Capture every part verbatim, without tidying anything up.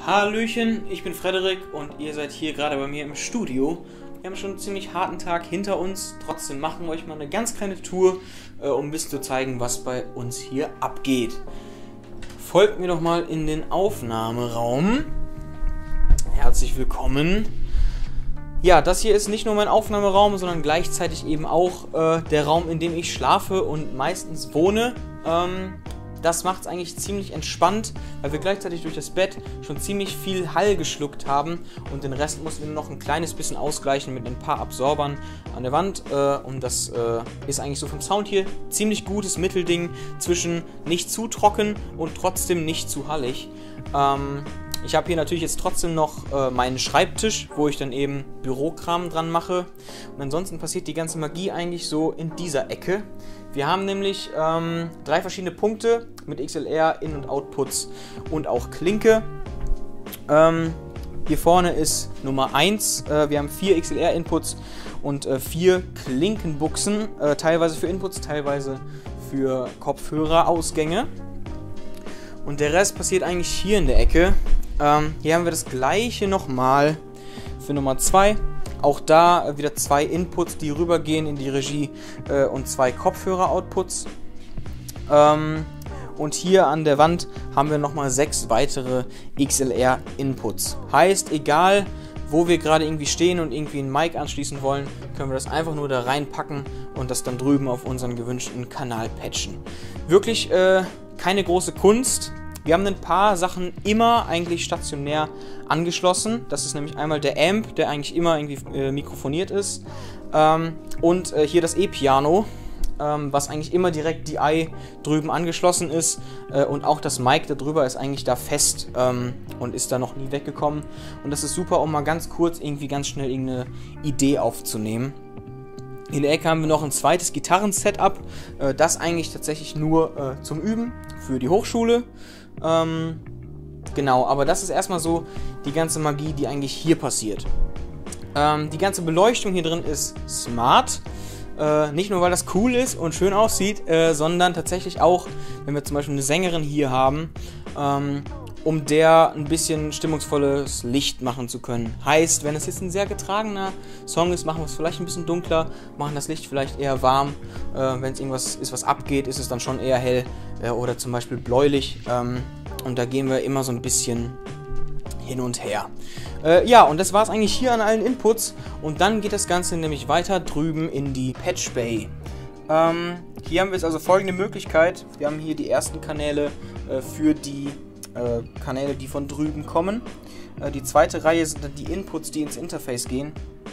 Hallöchen, ich bin Frederik und ihr seid hier gerade bei mir im Studio. Wir haben schon einen ziemlich harten Tag hinter uns, trotzdem machen wir euch mal eine ganz kleine Tour, äh, um ein bisschen zu zeigen, was bei uns hier abgeht. Folgt mir doch mal in den Aufnahmeraum. Herzlich willkommen. Ja, das hier ist nicht nur mein Aufnahmeraum, sondern gleichzeitig eben auch äh, der Raum, in dem ich schlafe und meistens wohne. Ähm, Das macht es eigentlich ziemlich entspannt, weil wir gleichzeitig durch das Bett schon ziemlich viel Hall geschluckt haben und den Rest mussten wir noch ein kleines bisschen ausgleichen mit ein paar Absorbern an der Wand. Äh, und das äh, ist eigentlich so vom Sound hier ziemlich gutes Mittelding zwischen nicht zu trocken und trotzdem nicht zu hallig. Ähm, ich habe hier natürlich jetzt trotzdem noch äh, meinen Schreibtisch, wo ich dann eben Bürokram dran mache. Und ansonsten passiert die ganze Magie eigentlich so in dieser Ecke. Wir haben nämlich ähm, drei verschiedene Punkte mit X L R, In- und Outputs und auch Klinke. Ähm, hier vorne ist Nummer eins. Äh, wir haben vier X L R-Inputs und äh, vier Klinkenbuchsen, äh, teilweise für Inputs, teilweise für Kopfhörerausgänge. Und der Rest passiert eigentlich hier in der Ecke. Ähm, hier haben wir das gleiche nochmal für Nummer zwei. Auch da wieder zwei Inputs, die rübergehen in die Regie äh, und zwei Kopfhörer-Outputs. Ähm, und hier an der Wand haben wir nochmal sechs weitere X L R-Inputs. Heißt, egal wo wir gerade irgendwie stehen und irgendwie ein Mic anschließen wollen, können wir das einfach nur da reinpacken und das dann drüben auf unseren gewünschten Kanal patchen. Wirklich äh, keine große Kunst. Wir haben ein paar Sachen immer eigentlich stationär angeschlossen. Das ist nämlich einmal der Amp, der eigentlich immer irgendwie äh, mikrofoniert ist. Ähm, und äh, hier das E-Piano, ähm, was eigentlich immer direkt D I drüben angeschlossen ist. Äh, und auch das Mic da drüber ist eigentlich da fest ähm, und ist da noch nie weggekommen. Und das ist super, um mal ganz kurz irgendwie ganz schnell irgendeine Idee aufzunehmen. In der Ecke haben wir noch ein zweites Gitarren-Setup. Äh, das eigentlich tatsächlich nur äh, zum Üben für die Hochschule. Ähm, genau, aber das ist erstmal so die ganze Magie, die eigentlich hier passiert. Ähm, die ganze Beleuchtung hier drin ist smart. Äh, nicht nur, weil das cool ist und schön aussieht, äh, sondern tatsächlich auch, wenn wir zum Beispiel eine Sängerin hier haben, ähm, um der ein bisschen stimmungsvolles Licht machen zu können. Heißt, wenn es jetzt ein sehr getragener Song ist, machen wir es vielleicht ein bisschen dunkler, machen das Licht vielleicht eher warm. Äh, wenn es irgendwas ist, was abgeht, ist es dann schon eher hell äh, oder zum Beispiel bläulich. Ähm, und da gehen wir immer so ein bisschen hin und her. Äh, ja, und das war es eigentlich hier an allen Inputs. Und dann geht das Ganze nämlich weiter drüben in die Patch Bay. Ähm, hier haben wir jetzt also folgende Möglichkeit. Wir haben hier die ersten Kanäle äh, für die Äh, Kanäle, die von drüben kommen. Äh, die zweite Reihe sind dann die Inputs, die ins Interface gehen.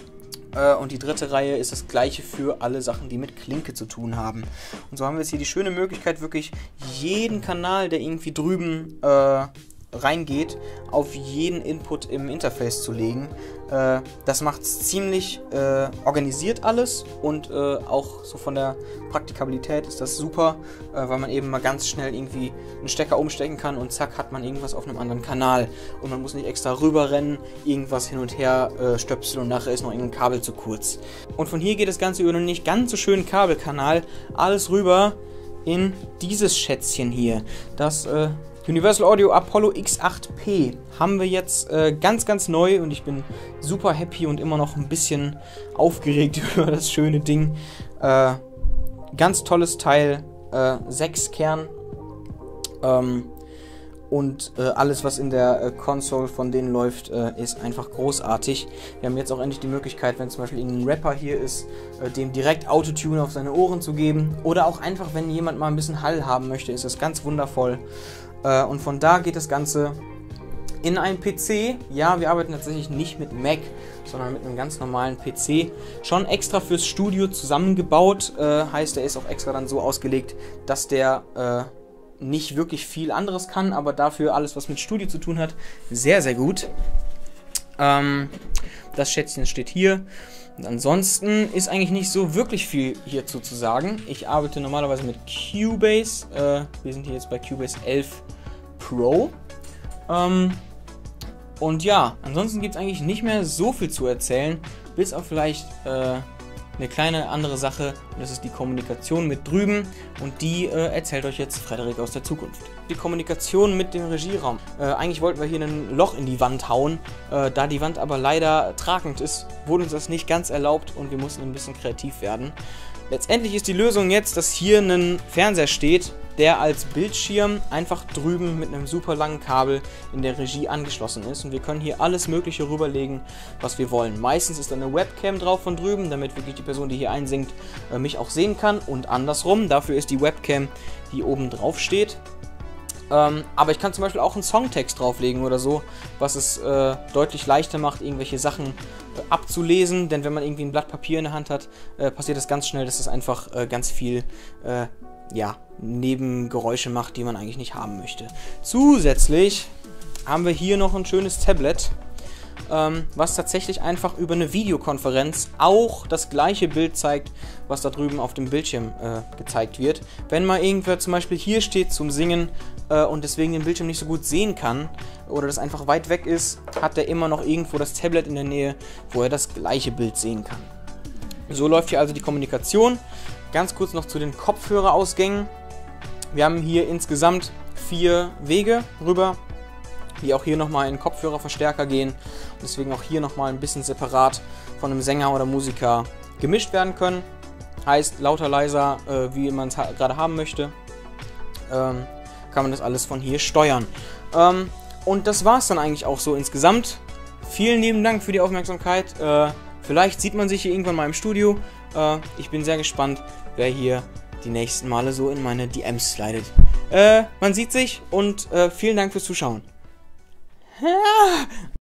Äh, und die dritte Reihe ist das gleiche für alle Sachen, die mit Klinke zu tun haben. Und so haben wir jetzt hier die schöne Möglichkeit, wirklich jeden Kanal, der irgendwie drüben äh, reingeht, auf jeden Input im Interface zu legen. Äh, das macht es ziemlich äh, organisiert alles und äh, auch so von der Praktikabilität ist das super, äh, weil man eben mal ganz schnell irgendwie einen Stecker umstecken kann und zack hat man irgendwas auf einem anderen Kanal und man muss nicht extra rüberrennen, irgendwas hin und her äh, stöpseln und nachher ist noch irgendein Kabel zu kurz. Und von hier geht das Ganze über einen nicht ganz so schönen Kabelkanal alles rüber in dieses Schätzchen hier, das äh, Universal Audio Apollo X acht P haben wir jetzt äh, ganz, ganz neu und ich bin super happy und immer noch ein bisschen aufgeregt über das schöne Ding. Äh, ganz tolles Teil, äh, sechs Kern ähm, und äh, alles, was in der äh, Console von denen läuft, äh, ist einfach großartig. Wir haben jetzt auch endlich die Möglichkeit, wenn zum Beispiel irgendein Rapper hier ist, äh, dem direkt Autotune auf seine Ohren zu geben oder auch einfach, wenn jemand mal ein bisschen Hall haben möchte, ist das ganz wundervoll. Und von da geht das Ganze in einen P C. Ja, wir arbeiten tatsächlich nicht mit Mac, sondern mit einem ganz normalen P C. Schon extra fürs Studio zusammengebaut. Äh, heißt, der ist auch extra dann so ausgelegt, dass der äh, nicht wirklich viel anderes kann, aber dafür alles, was mit Studio zu tun hat, sehr, sehr gut. Ähm, das Schätzchen steht hier. Und ansonsten ist eigentlich nicht so wirklich viel hierzu zu sagen. Ich arbeite normalerweise mit Cubase. Äh, wir sind hier jetzt bei Cubase elf Pro. Ähm, und ja, ansonsten gibt es eigentlich nicht mehr so viel zu erzählen. Bis auf vielleicht äh, eine kleine andere Sache und das ist die Kommunikation mit drüben und die äh, erzählt euch jetzt Frederik aus der Zukunft. Die Kommunikation mit dem Regieraum. Äh, eigentlich wollten wir hier ein Loch in die Wand hauen, äh, da die Wand aber leider tragend ist, wurde uns das nicht ganz erlaubt und wir mussten ein bisschen kreativ werden. Letztendlich ist die Lösung jetzt, dass hier ein Fernseher steht, der als Bildschirm einfach drüben mit einem super langen Kabel in der Regie angeschlossen ist. Und wir können hier alles Mögliche rüberlegen, was wir wollen. Meistens ist da eine Webcam drauf von drüben, damit wirklich die Person, die hier einsingt, mich auch sehen kann. Und andersrum, dafür ist die Webcam, die oben drauf steht. Ähm, aber ich kann zum Beispiel auch einen Songtext drauflegen oder so, was es äh, deutlich leichter macht, irgendwelche Sachen äh, abzulesen. Denn wenn man irgendwie ein Blatt Papier in der Hand hat, äh, passiert es ganz schnell, dass es einfach äh, ganz viel äh, ja, Nebengeräusche macht, die man eigentlich nicht haben möchte. Zusätzlich haben wir hier noch ein schönes Tablet, ähm, was tatsächlich einfach über eine Videokonferenz auch das gleiche Bild zeigt, was da drüben auf dem Bildschirm äh, gezeigt wird. Wenn mal irgendwer zum Beispiel hier steht zum Singen äh, und deswegen den Bildschirm nicht so gut sehen kann oder das einfach weit weg ist, hat er immer noch irgendwo das Tablet in der Nähe, wo er das gleiche Bild sehen kann. So läuft hier also die Kommunikation. Ganz kurz noch zu den Kopfhörerausgängen. Wir haben hier insgesamt vier Wege rüber, die auch hier nochmal in Kopfhörerverstärker gehen und deswegen auch hier nochmal ein bisschen separat von einem Sänger oder Musiker gemischt werden können. Heißt, lauter, leiser, äh, wie man es ha gerade haben möchte, ähm, kann man das alles von hier steuern. Ähm, und das war es dann eigentlich auch so insgesamt. Vielen lieben Dank für die Aufmerksamkeit. Äh, vielleicht sieht man sich hier irgendwann mal im Studio. Äh, ich bin sehr gespannt, wer hier die nächsten Male so in meine D Ms slidet. Äh, man sieht sich und äh, vielen Dank fürs Zuschauen.